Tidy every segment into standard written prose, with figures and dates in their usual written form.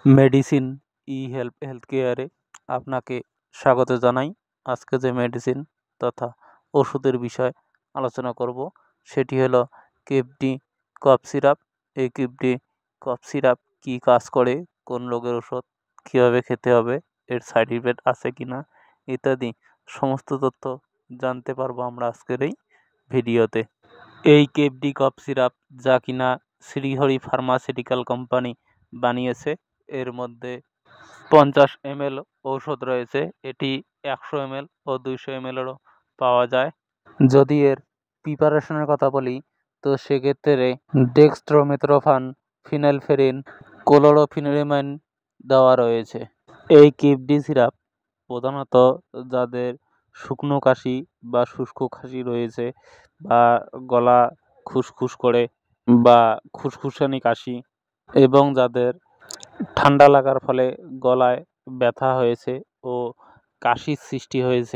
Medicine health কেয়ারে আপনাকে স্বাগত জানাই। আজকে যে মেডিসিন তথা ওষুধের বিষয় আলোচনা করব সেটি হলো কিডনি কফ সিরাপ। এই কিডনি কফ সিরাপ কী কাজ করে, কোন রোগের ওষুধ, কীভাবে খেতে হবে, এর সাইড ইফেক্ট আছে কি না ইত্যাদি সমস্ত তথ্য জানতে পারবো আমরা আজকের এই ভিডিওতে। এই কিডনি কফ সিরাপ যা কিনা শ্রীহরি ফার্মাসিউটিক্যাল কোম্পানি বানিয়েছে, এর মধ্যে 50 ml ঔষধ রয়েছে। এটি 100 ml ও 200 ml-এরও পাওয়া যায়। যদি এর প্রিপারেশনের কথা বলি তো সেক্ষেত্রে ডেক্সট্রোমেথোরোফান, ফিনাইলফেরিন, ক্লোরোফেনিরামাইন দেওয়া রয়েছে। এই কিডনি সিরাপ প্রধানত যাদের শুকনো কাশি বা শুষ্ক কাশি রয়েছে, বা গলা খুসখুস করে বা খুসখুসানি কাশি, এবং যাদের ঠান্ডা লাগার ফলে গলায় ব্যথা হয়েছে ও কাশির সৃষ্টি হয়েছে,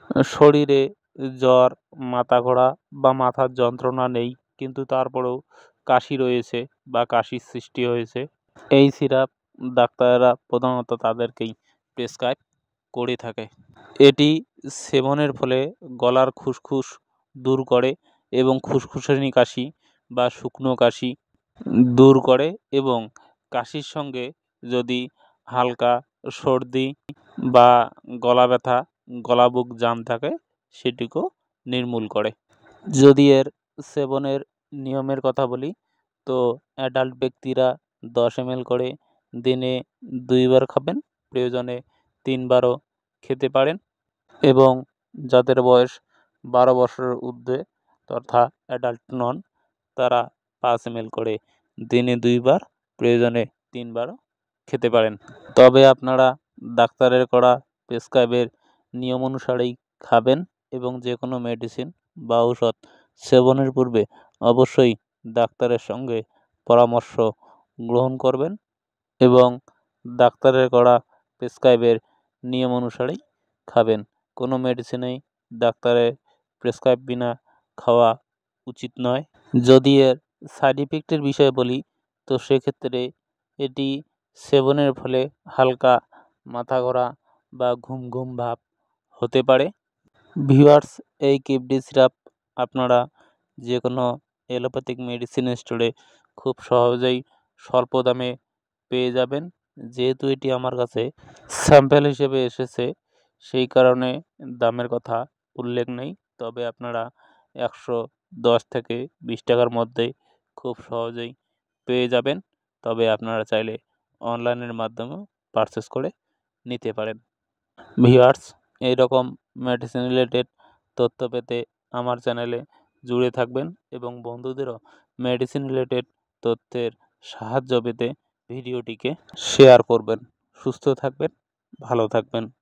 শরীরে জ্বর, মাথা ঘোরা বা মাথার যন্ত্রণা নেই কিন্তু তারপরেও কাশি রয়েছে বা কাশির সৃষ্টি হয়েছে, এই সিরাপ ডাক্তাররা প্রধানত তাদেরকেই প্রেসক্রাইব করে থাকে। এটি সেবনের ফলে গলার খুসখুস দূর করে এবং খুসখুসানি কাশি বা শুকনো কাশি দূর করে, এবং কাশির সঙ্গে যদি হালকা সর্দি বা গলা ব্যথা, গলা বুক জাম থাকে সেটিকেও নির্মূল করে। যদি এর সেবনের নিয়মের কথা বলি তো অ্যাডাল্ট ব্যক্তিরা 10 ml করে দিনে 2 বার খাবেন, প্রয়োজনে 3 বারও খেতে পারেন, এবং যাদের বয়স 12 বছরের ঊর্ধ্বে তথা অ্যাডাল্ট নন তারা 5 ml করে দিনে 2 বার, প্রয়োজনে 3 বারও খেতে পারেন। তবে আপনারা ডাক্তারের করা প্রেসক্রাইবের নিয়ম অনুসারেই খাবেন, এবং যে কোনো মেডিসিন বা ঔষধ সেবনের পূর্বে অবশ্যই ডাক্তারের সঙ্গে পরামর্শ গ্রহণ করবেন এবং ডাক্তারের করা প্রেসক্রাইবের নিয়ম অনুসারেই খাবেন। কোনো মেডিসিনেই ডাক্তারের প্রেসক্রাইব বিনা খাওয়া উচিত নয়। যদি এর সাইড ইফেক্টের বিষয়ে বলি তো সেক্ষেত্রে এটি সেবনের ফলে হালকা মাথা ঘোরা বা ঘুম ঘুম ভাব হতে পারে। ভিউয়ার্স, এই কিডনি সিরাপ আপনারা যে কোনো এলোপ্যাথিক মেডিসিন স্টোরে খুব সহজেই স্বল্প দামে পেয়ে যাবেন। যেহেতু এটি আমার কাছে স্যাম্পেল হিসেবে এসেছে সেই কারণে দামের কথা উল্লেখ নেই, তবে আপনারা 110 থেকে 20 টাকার মধ্যেই খুব সহজেই পেয়ে যাবেন। তবে আপনারা চাইলে অনলাইনের মাধ্যমেও পারচেস করে নিতে পারেন। ভিউয়ার্স, এইরকম মেডিসিন রিলেটেড তথ্য পেতে আমার চ্যানেলে জুড়ে থাকবেন এবং বন্ধুদেরও মেডিসিন রিলেটেড তথ্যের সাহায্য পেতে ভিডিওটিকে শেয়ার করবেন। সুস্থ থাকবেন, ভালো থাকবেন।